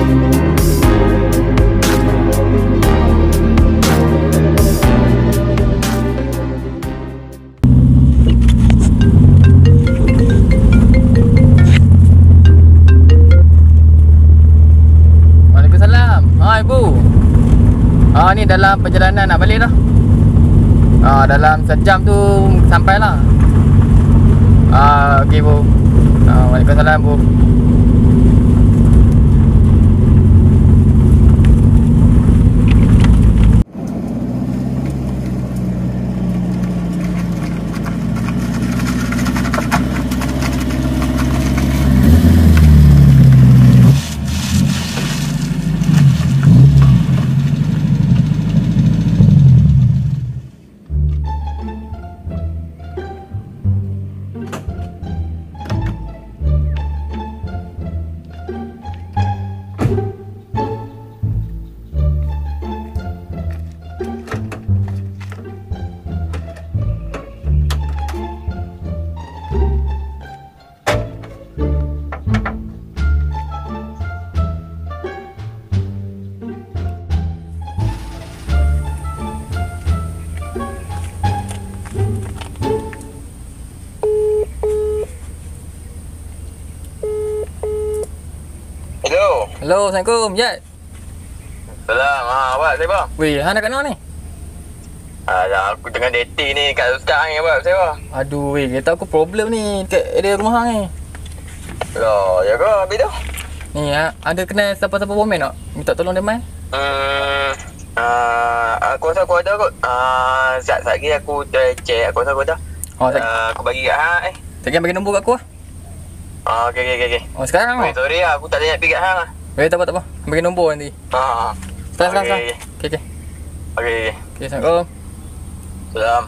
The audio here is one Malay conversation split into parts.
Ni dalam perjalanan nak balik dah. Dalam sejam tu sampailah. Okey bu. Waalaikumsalam bu. Hello, Assalamualaikum. Jad. Salam. Abang, saya bang. Weh, hang nak kat mana ni? Aku tengah dating ni kat Ustaz ni abang, saya bang. Aduh, weh, kereta aku problem ni kat area rumah hang ni. Loh, ya ke? Habis tu? Ni, ada kenal siapa-siapa komen tak? Minta tolong dia mai. Aku rasa aku ada kot. Sekejap lagi aku check. Aku rasa aku ada. Aku bagi kat hang Sekejap bagi nombor kat aku lah. Okey. Sekarang lah. Sorry lah, aku tak ada nak pergi kat hang lah. Tak apa. Bagi nombor nanti. Sekarang. Okey. Okey, Assalamualaikum. Salam.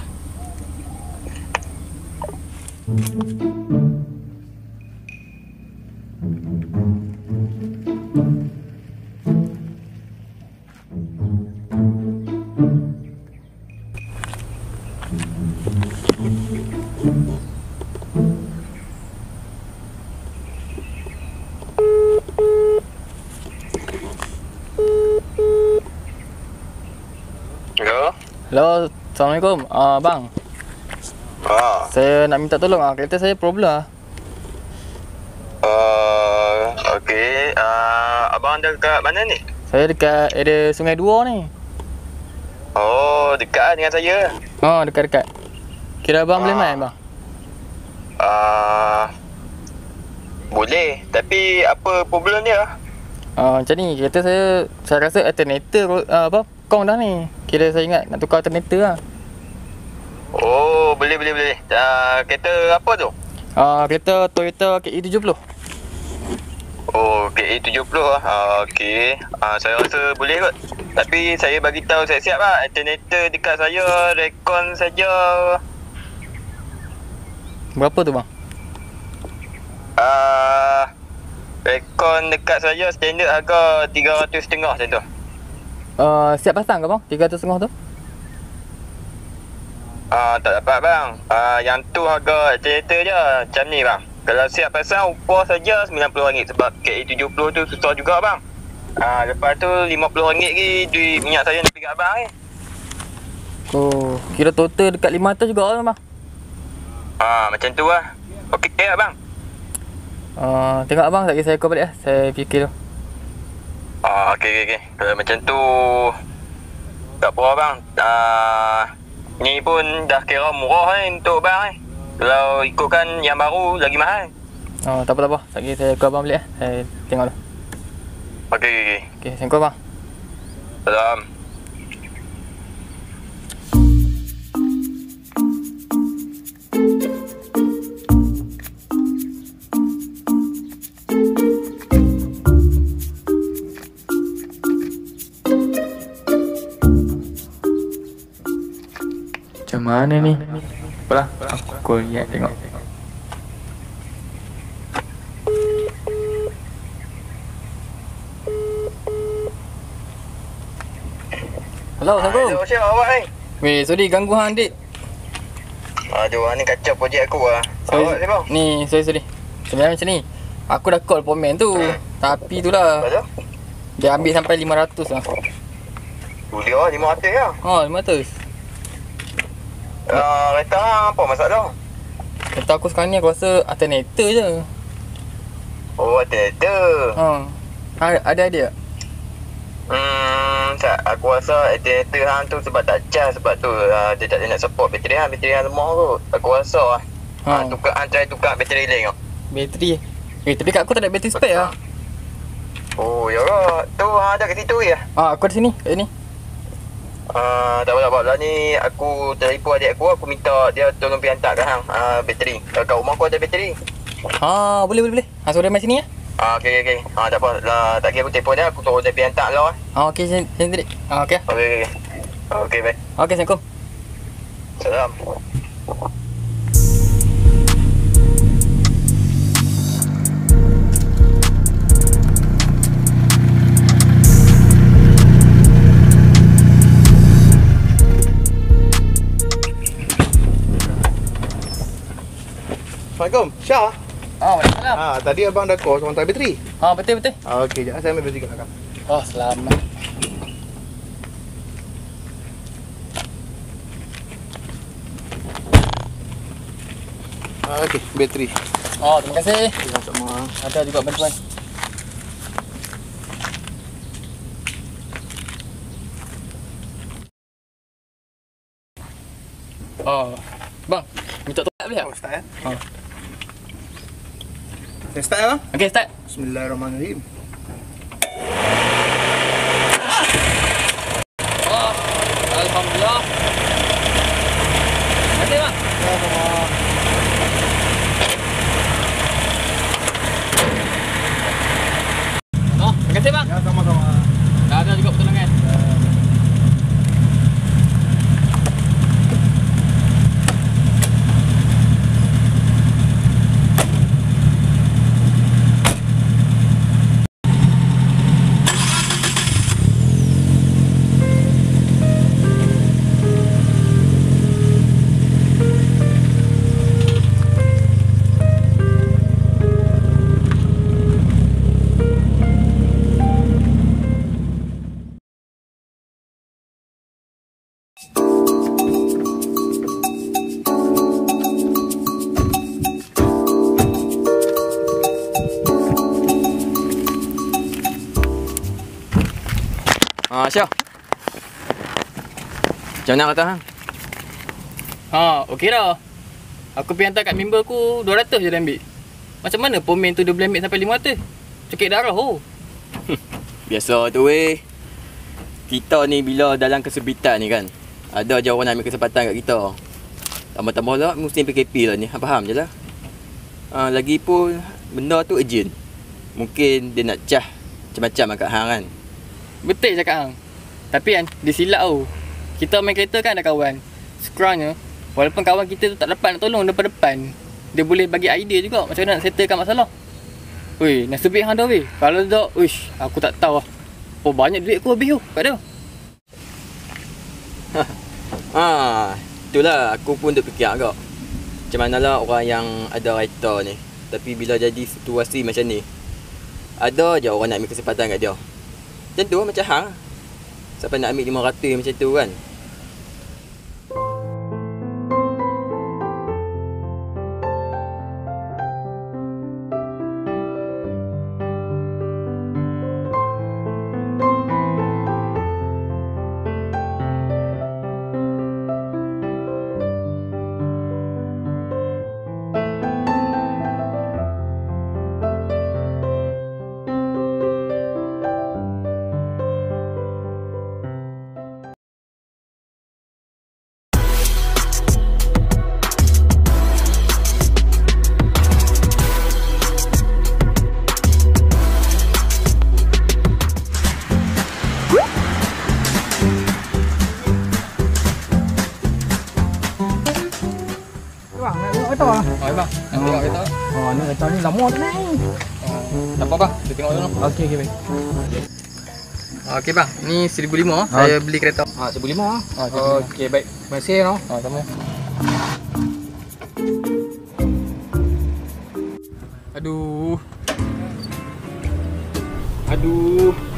Hello, Assalamualaikum. Bang. Saya nak minta tolong. Kereta saya problem lah. Okey. Abang dekat mana ni? Saya dekat area Sungai Dua ni. Oh, dekat dengan saya. Dekat. Kira abang boleh main bang? Boleh. Tapi apa problem dia? Macam ni, kereta saya rasa alternator kong dah ni. Kira saya ingat nak tukar alternator lah. Oh, boleh. Kereta apa tu? Kereta Toyota KE70. Oh, KE70 lah. Okey. Saya rasa boleh kot. Tapi saya bagi tahu siap-siap lah. Alternator dekat saya, Recon saja. Berapa tu bang? Recon dekat saya standard harga 350 macam tu. Siap pasang ke bang? 350 tu? Tak dapat bang. Yang tu harga alternator je. Macam ni bang. Kalau siap pasang upah saja RM90 sebab KE70 tu susah juga bang. Lepas tu RM50 lagi duit minyak saya nak pergi kat abang ni. Oh, kira total dekat 500 juga lah bang. Macam tu lah. Okey tak bang? Tengok abang, tak saya call balik lah. Saya fikir tu. Okey. Kalau macam tu tak apa bang. Ni pun dah kira murah untuk bang Kalau ikutkan yang baru lagi mahal. Tak apa. Lagi saya call abang balik lah. Saya tengok dulu. Okey. Okey, assalamualaikum bang. Salam. Macam mana ni? Apalah, aku lihat tengok. Hello, Assalamualaikum. Siapa awak ni? Weh, sorry ganggu hang dik. Aduh, ni kacau projek aku lah. Awak siapa? Ni, sorry. Sebenarnya macam ni. Aku dah call pomen tu. Tapi tu lah. Betul? Dia ambil sampai 500 lah. Dia 500 ya. Oh, 500. Kereta hang apa masalah? Kata aku sekarang ni aku rasa alternator je. Oh, alternator. Ada tak? Aku rasa alternator hang tu sebab tak charge, sebab tu dia tak nak support bateri hang lemah kot. Aku rasa try tukar bateri lain kot. Bateri. Tapi kat aku tak ada bateri spare lah. Oh, ya ke? Tu ada kat situ ya? Aku di sini, kat sini. Tak apa lah ni aku telefon adik aku minta dia tolong pergi hantar kat hang bateri. Kat rumah aku ada bateri. Boleh. Suruh dia main sini ya. Okey. Tak apa lah, tak kira aku telefon dia, aku suruh dia pergi hantar lah. Okey, sini tadi. Okey. Okey, baik. Okey, Assalamualaikum. Salam. Assalamualaikum. Syah. Waalaikumsalam. Tadi abang dah call soal bateri. Betul. Okey, jap saya ambil bateri kat belakang. Oh, selamat. Okey, bateri. Terima kasih. Sama. Ada juga bantuan. Bang, minta tolak boleh tak? Start ya. Saya start ya bang. Okey, start. Bismillahirrahmanirrahim. Alhamdulillah. Terima kasih bang. Terima kasih bang. Ya, sama-sama. Dah ada juga pertolongan. Syah. Macam mana kata hang? Okey dah. Aku pergi hantar kat member aku 200 je dia ambil. Macam mana pomen tu dia boleh ambil sampai 500? Cekik darah Biasa tu weh. Kita ni bila dalam kesempitan ni kan, ada je orang nak ambil kesempatan kat kita. Tambah-tambah lah musim PKP lah ni. Faham je lah. Lagipun benda tu urgent. Mungkin dia nak cah macam-macam kat hang kan. Betul cakap hang. Tapi kan dia silap tau. Kita main kereta kan ada kawan. Sekurangnya walaupun kawan kita tu tak dapat nak tolong depan-depan, dia boleh bagi idea juga macam mana nak settlekan masalah. Weh, nasib baik hang dah weh. Kalau tak, uish, aku tak tahu lah. Banyak duit aku habis tu kat dia. Itulah aku pun duk fikir agak. Macam manalah orang yang ada kereta ni. Tapi bila jadi situasi macam ni, ada je orang nak ambil kesempatan kat dia. Macam tu macam hang. Siapa nak ambil 500 macam tu kan. kereta lah. Oh, bang. Nak tengok kereta. Oh, ni kereta ni lama tu ni. Tak apa bang, kita tengok dulu. Okey, okey baik. Okey bang, ni 1,500 saya beli kereta. 1,500 ah. Oh, Okey baik. Terima kasih noh. Sama. Aduh.